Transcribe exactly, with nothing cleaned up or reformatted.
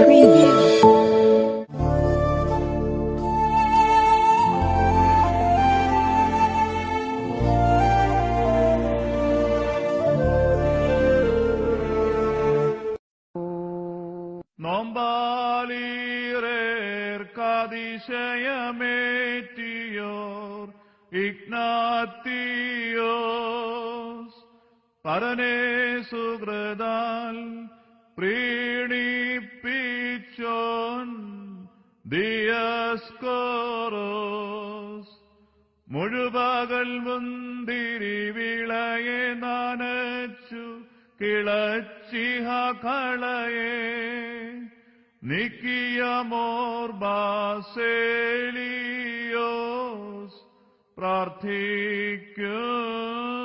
Preview. നോമ്പാലീറേർക്കതിശയമേറ്റിയോർ Ignatius പരനേ സുഹൃതാൽ പ്രീണിപ്പിച്ചോൻ ദിയസ്കോറോസ് മുഴുപകൽ മുന്തിരി വിളയെ നനച്ചു കിളച്ചിഹ കളയെ നിക്കിയമോർ ബാസേലിയോസ് പ്രാർത്ഥിക്കും.